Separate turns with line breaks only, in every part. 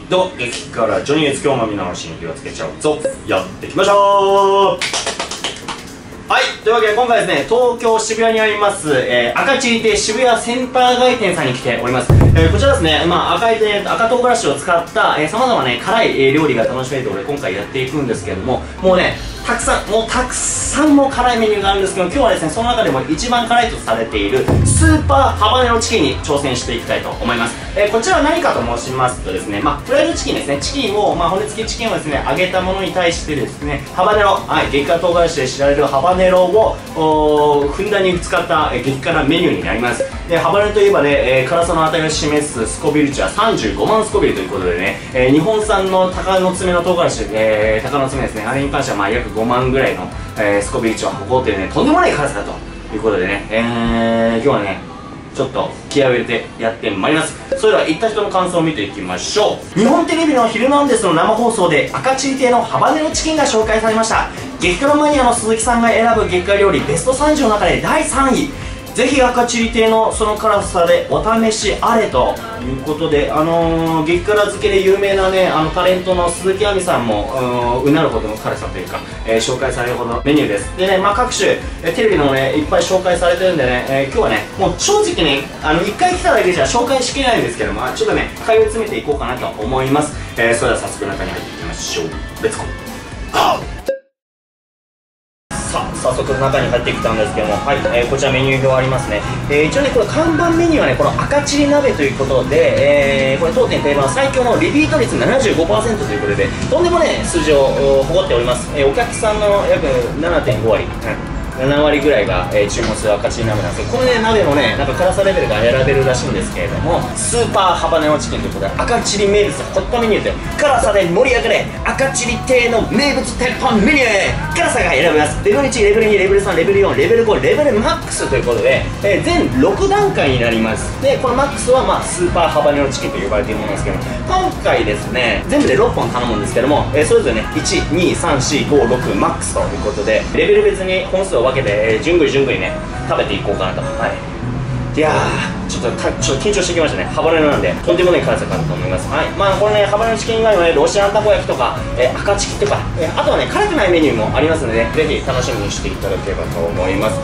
どうも、激辛ジョニーです。今日もみんなの心に火をつけちゃうぞ。やっていきましょう。はい、というわけで今回ですね、東京渋谷にあります、赤チリ亭渋谷センター街店さんに来ております。こちらですね、赤唐辛子を使ったさまざまね、辛い料理が楽しめるところで今回やっていくんですけれども、もうね、たくさんも辛いメニューがあるんですけど、今日はですね、その中でも一番辛いとされているスーパーハバネロチキンに挑戦していきたいと思います。こちらは何かと申しますとですね、フライドチキンですね、チキンを、骨付きチキンをですね、揚げたものに対してですね、ハバネロ、激辛唐辛子で知られるハバネロをふんだんに使った激辛メニューになります。で、ハバネロといえばね、辛さの値を示すスコビル値は35万スコビルということでね、日本産の鷹の爪の唐辛子、鷹の爪ですね、あれに関しては約5万ぐらいの、スコビル値を誇っているね、とんでもない辛さだということでね、今日はね、ちょっと気合を入れてやってまいります。それでは行った人の感想を見ていきましょう。日本テレビの「ヒルナンデス」の生放送で赤チリ亭のハバネロチキンが紹介されました。激辛マニアの鈴木さんが選ぶ激辛料理ベスト30の中で第3位。ぜひ赤チリ亭のその辛さでお試しあれということで、激辛漬けで有名なね、タレントの鈴木亜美さんもうなるほどの辛さというか、紹介されるほどのメニューです。でね、各種テレビのねいっぱい紹介されてるんでね、今日はねもう正直ね1回来ただけじゃ紹介しきれないんですけども、ちょっとね通い詰めていこうかなと思います。それでは早速中に入っていきましょう。レッツゴー。さあ、早速中に入ってきたんですけども、はい、こちらメニュー表ありますね。一応ね、これ看板メニューはね、この赤チリ鍋ということで、これ当店定番最強のリピート率 75% ということで、とんでもね数字を誇っております。お客さんの約 7.5 割、7割ぐらいが、注文する赤チリ鍋なんですけど、このね鍋のね、辛さレベルが選べるらしいんですけれども、スーパーハバネロチキンということで、赤チリ名物ホットメニューで辛さで盛り上がれ赤チリ亭の名物鉄板メニュー、辛さが選べます。レベル1、レベル2、レベル3、レベル4、レベル5、レベルマックスということで、全6段階になります。で、このマックスはスーパーハバネロチキンと呼ばれているものなんですけど、今回ですね全部で6本頼むんですけども、それぞれね1、2、3、4、5、6マックスということで、レベル別に本数を分けて、順繰りね食べていこうかなと。はい、いやーちょっと緊張してきましたね。ハバネロなんでとんでもない辛さかなと思います。はい、これねハバネロチキン以外のねロシアンたこ焼きとか、赤チキとか、あとはね辛くないメニューもありますので、ぜひ楽しみにしていただければと思います。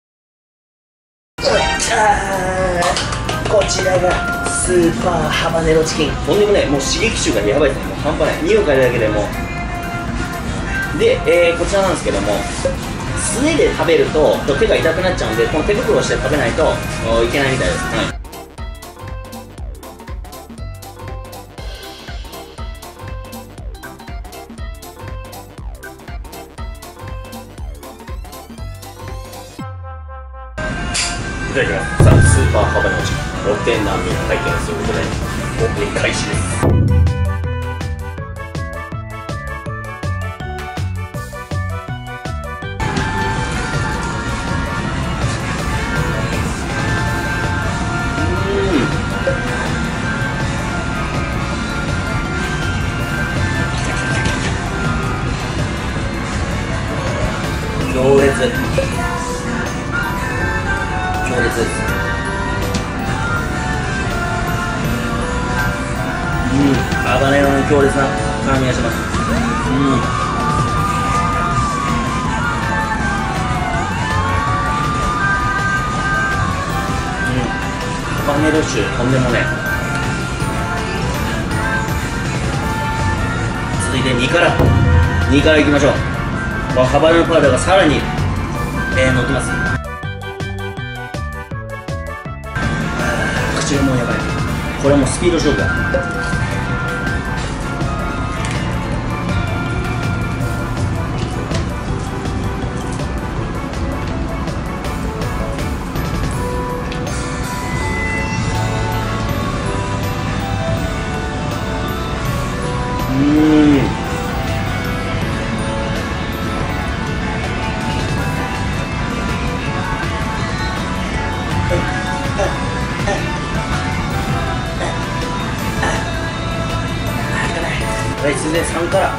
こちらがスーパーハバネロチキン、とんでもねもう刺激臭がやばいですね。もう半端ない、匂い嗅いだだけでもで、こちらなんですけども、素手で食べると手が痛くなっちゃうんで、この手袋をして食べないといけないみたいです。はい、いただきます。さあ、スーパーハバネロチキン6点難民体験することでオープン開始です。強烈です。ハバネロの強烈な辛みがします。ハバネロ臭とんでもね。続いて2からいきましょう。ハバネロパウダーがさらに、乗ってます。口がもうやばい。これはもうスピード勝負だ。はい、続いて3から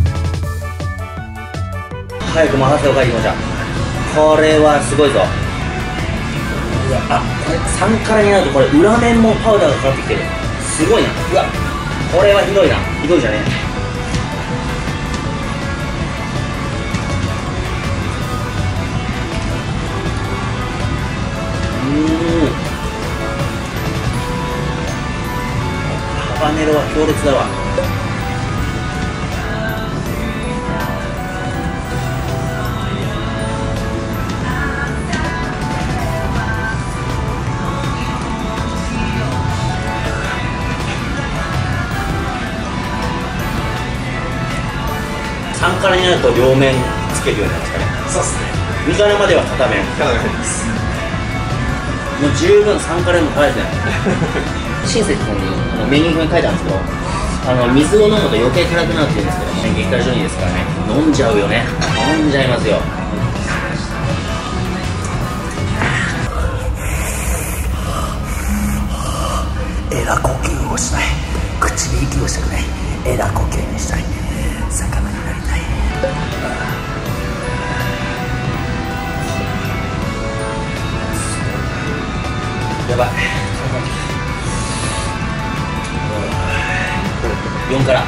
早く回せを書いてきました。これはすごいぞ。これ3からになるとこれ裏面もパウダーがかかってきてる。すごいな。うわこれはひどいな。ひどいじゃねえ。ハバネロは強烈だわ。3辛になると両面つけるようになりますかね。
そうっすね。
2辛までは片面。
片面です。
もう十分3辛も辛いですね。親切にメニュー表に書いてあるんですけど、水を飲むと余計辛くなるって言うんですけども、激辛ジョニーですからね、飲んじゃうよね。飲んじゃいますよ。
エラ呼吸をしたい。口で息をしたくない。エラ呼吸にしたい。魚になりたい。
やばい。4から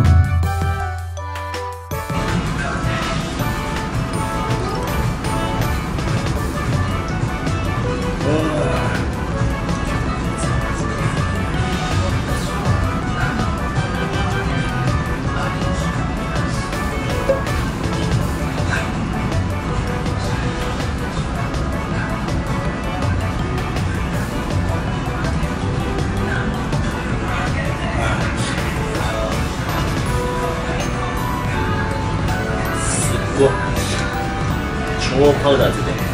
超パウダーついてる。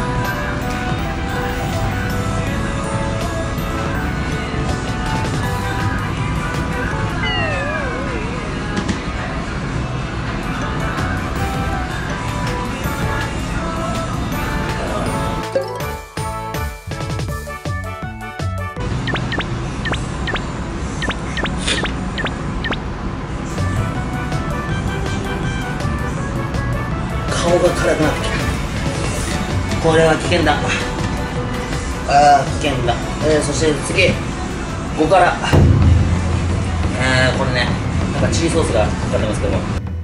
顔が辛くなってきた。これは危険だ。ああ、危険だ。そして次、5から。これね、なんかチリソースがかかってますけども。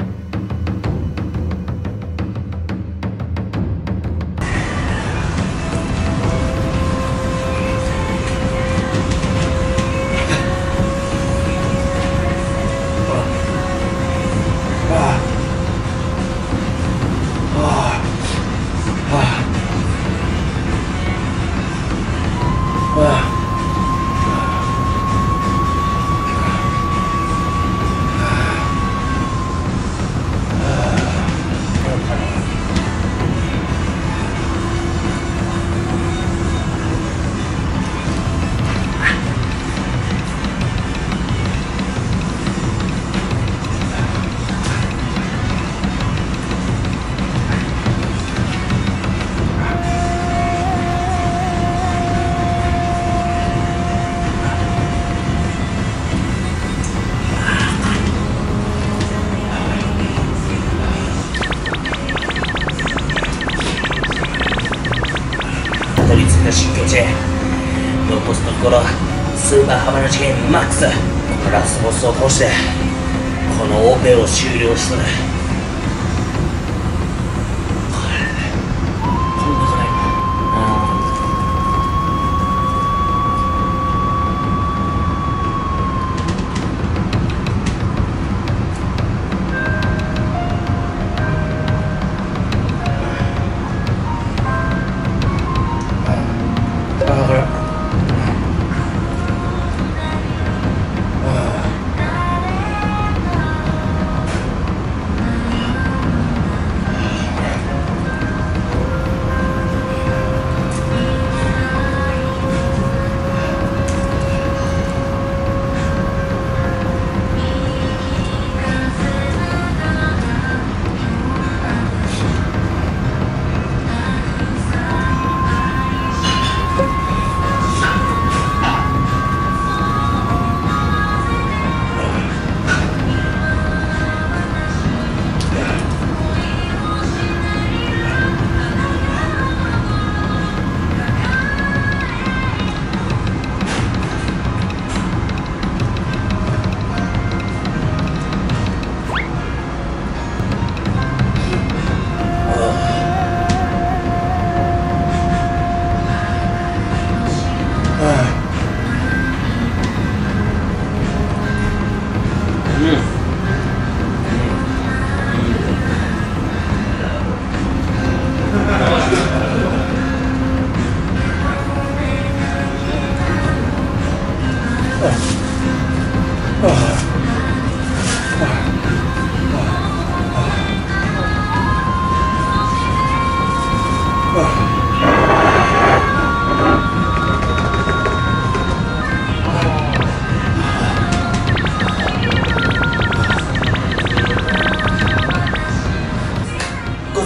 取り付いた新境地、残すところスーパーハマの事件マックス。このラストボスを倒してこのオペを終了する。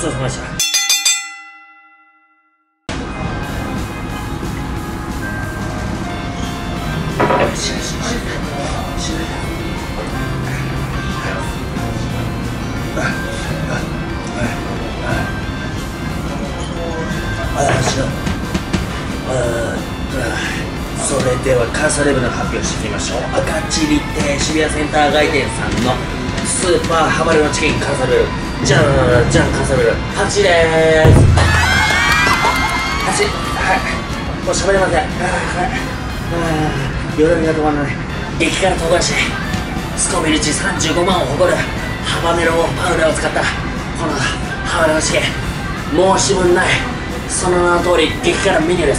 ちそうさまでした。それではカーサレブの発表してみましょう。赤チリって渋谷センター街店さんのスーパーハバネロチキンカーサレブ、じゃんじゃんカーサレブ8でーす。8、はい、もう喋れません。よだれが止まらない。激辛唐辛子スコビル値35万を誇るハバネロパウダーを使ったこのハバネロチキン、申し分ない。その名の通り激辛メニューです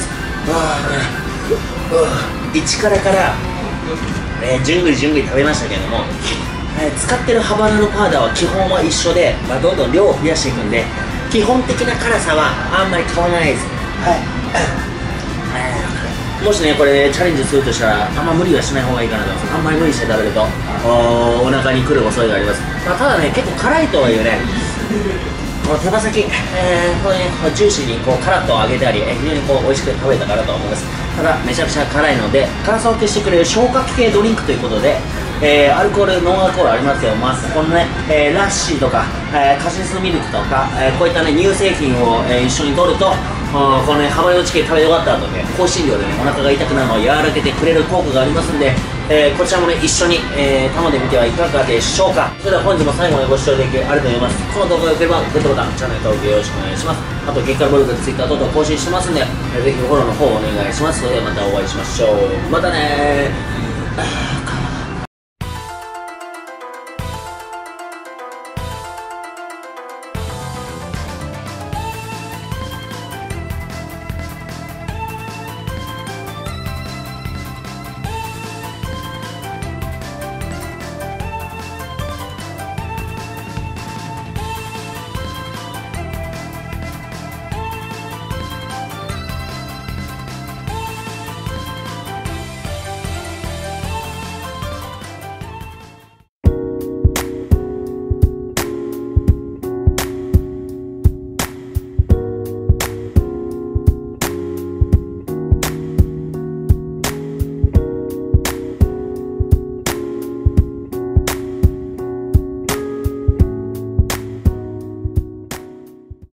。1辛から、じゅんぐりじゅんぐり食べましたけども、使ってるハバネロパウダーは基本は一緒で、どんどん量を増やしていくんで基本的な辛さはあんまり変わらないです。もしねこれチャレンジするとしたらあんま無理はしない方がいいかなと思います。あんまり無理して食べるとお腹に来る恐れがあります。ただね結構辛いとはいえね、この手羽先、これねジューシーにこうカラッと揚げてあり、非常にこう美味しく食べたかなと思います。ただめちゃくちゃ辛いので辛さを消してくれる消化器系ドリンクということで、アルコールノンアルコールありますけど、このね、ラッシーとか、カシスミルクとか、こういったね乳製品を、一緒に摂るとこのねハバネロチキン食べ終わった後ね香辛料でねお腹が痛くなるのを和らげてくれる効果がありますんで、こちらもね一緒に、頼んでみてはいかがでしょうか。それでは本日も最後までご視聴いただきありがとうございます。この動画が良ければグッドボタン、チャンネル登録よろしくお願いします。あと激辛ブログ、Twitter 等々更新してますんで、ぜひフォローの方お願いします。それではまたお会いしましょう。またねー。